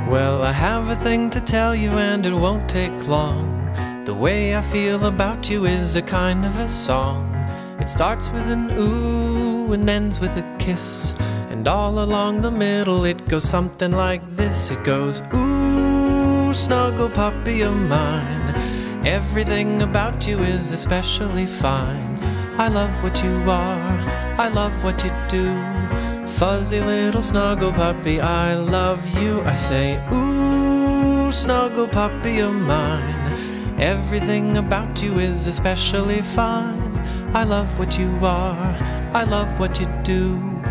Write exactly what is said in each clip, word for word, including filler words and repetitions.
Well, I have a thing to tell you and it won't take long. The way I feel about you is a kind of a song. It starts with an ooh and ends with a kiss, and all along the middle it goes something like this. It goes, ooh, snuggle puppy of mine, everything about you is especially fine. I love what you are, I love what you do. Fuzzy little snuggle puppy, I love you. I say, ooh, snuggle puppy of mine, everything about you is especially fine. I love what you are, I love what you do.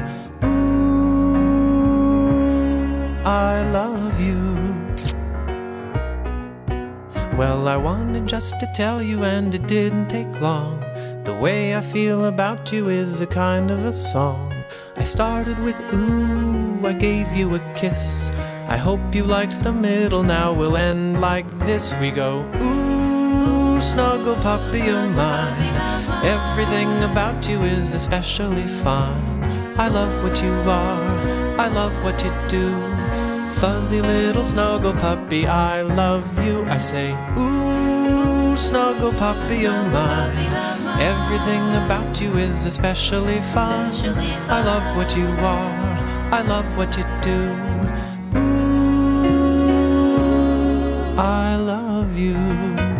Ooh, I love you. Well, I wanted just to tell you and it didn't take long. The way I feel about you is a kind of a song. I started with ooh, I gave you a kiss. I hope you liked the middle, now we'll end like this. We go, ooh, snuggle puppy of mine, everything about you is especially fine. I love what you are, I love what you do. Fuzzy little snuggle puppy, I love you. I say, ooh, snuggle puppy of mine, everything about you is especially fine. I love what you are, I love what you do. Ooh, I love you.